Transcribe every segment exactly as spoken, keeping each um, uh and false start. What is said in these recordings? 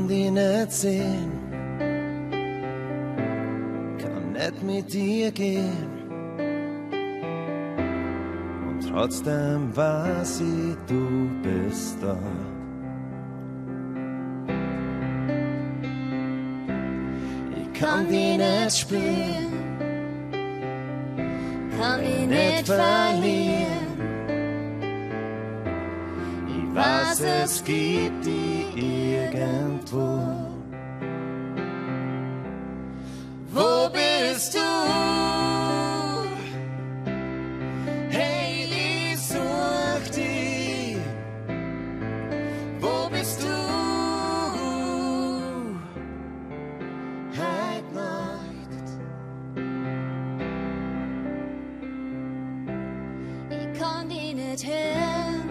kann dich nicht sehen, kann nicht mit dir gehen. Und trotzdem weiß ich, du bist da. Ich kann dich nicht spüren, kann dich nicht verlieren. Ich weiß, es gibt dich irgendwo. Wo bist du? Hey, ich such dich. Wo bist du? Heut Nacht. Ich kann dich nicht hören,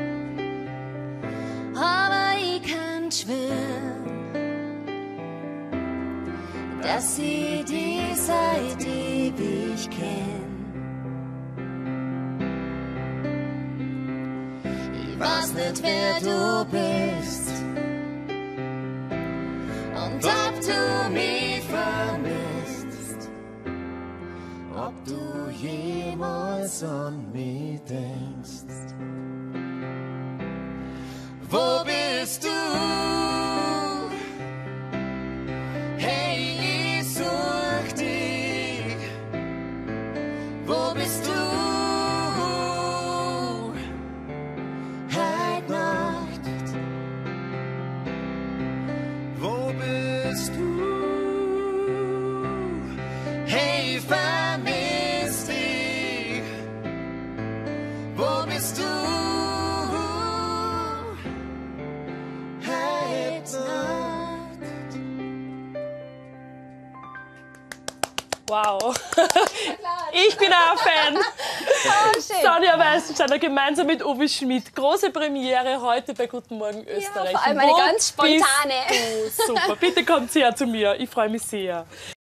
aber ich kann schwören, dass ich die seit ewig kenn. Ich weiß nicht, wer du bist und ob du mich vermisst, Ob du jemals an mich denkst. Wo bist du? Hey, ich such dich. Wo bist du? Heut Nacht. Wo bist du? Hey, ich vermiss dich. Wo bist du? Heut Nacht. Wow. Ich bin auch Fan. Sonja Weißensteiner gemeinsam mit Uwe Schmidt. Große Premiere heute bei Guten Morgen Österreich. Ja, vor allem eine Wo ganz spontane. bist du? Super, bitte kommt her zu mir. Ich freue mich sehr.